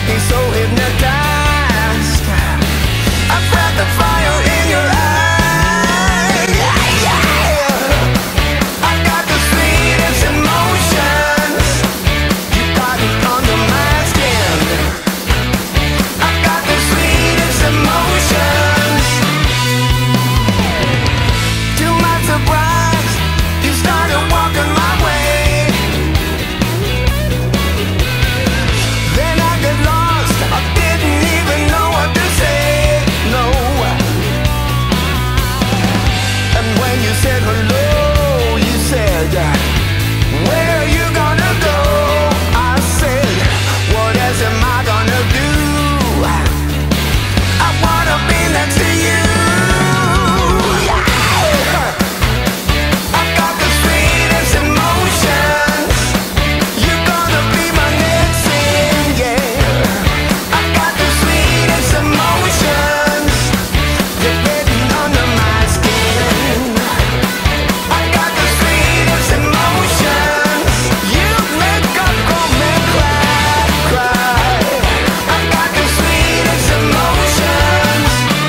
got me so hypnotized. I felt the fire in your eyes. I got the sweetest emotions. You got it under my skin. I got the sweetest emotions. To my surprise, you started walking my way. Then I got lost, I didn't even know what to say, no. And when you said hello, you said, where are you gonna go? I said, what else am I gonna do? I wanna be next to you. I got the sweetest emotions. You're gonna be my next thing, yeah. I got the sweetest emotions. You're getting under my skin. I got the sweetest emotions. You make up for me, cry, cry. I got the sweetest emotions.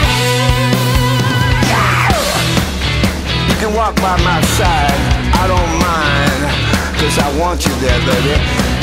You can walk by my side, I don't mind, 'cause I want you there, baby.